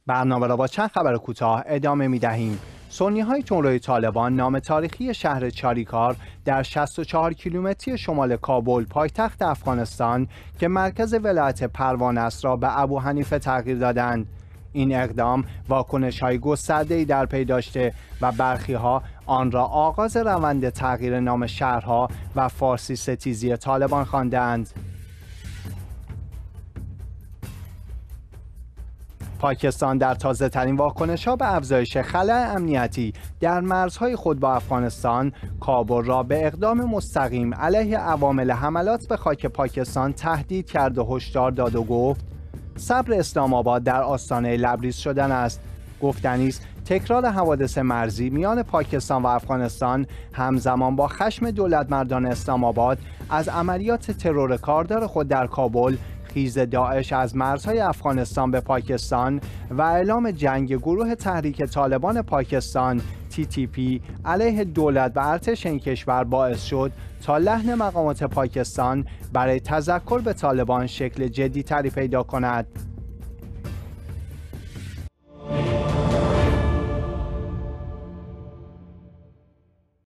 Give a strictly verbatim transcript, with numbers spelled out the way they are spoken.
برنامه را با چند خبر کوتاه ادامه می دهیم. سنی‌های تندروی طالبان نام تاریخی شهر چاریکار در شصت و چهار کیلومتری شمال کابل پایتخت افغانستان که مرکز ولایت پروان است را به ابوحنیفه تغییر دادند. این اقدام واکنش‌های گسترده‌ای در پی داشته و برخی‌ها آن را آغاز روند تغییر نام شهرها و فارسی ستیزی طالبان خواندند. پاکستان در تازه ترین واکنش‌ها به افزایش خلأ امنیتی در مرزهای خود با افغانستان، کابل را به اقدام مستقیم علیه عوامل حملات به خاک پاکستان تهدید کرد و هشدار داد و گفت صبر اسلام آباد در آستانه لبریز شدن است. گفتنی است تکرار حوادث مرزی میان پاکستان و افغانستان همزمان با خشم دولت مردان اسلام آباد از عملیات ترور کاردار خود در کابل، خیز داعش از مرزهای افغانستان به پاکستان و اعلام جنگ گروه تحریک طالبان پاکستان تی تی پی علیه دولت و ارتش این کشور باعث شد تا لحن مقامات پاکستان برای تذکر به طالبان شکل جدی تری پیدا کند.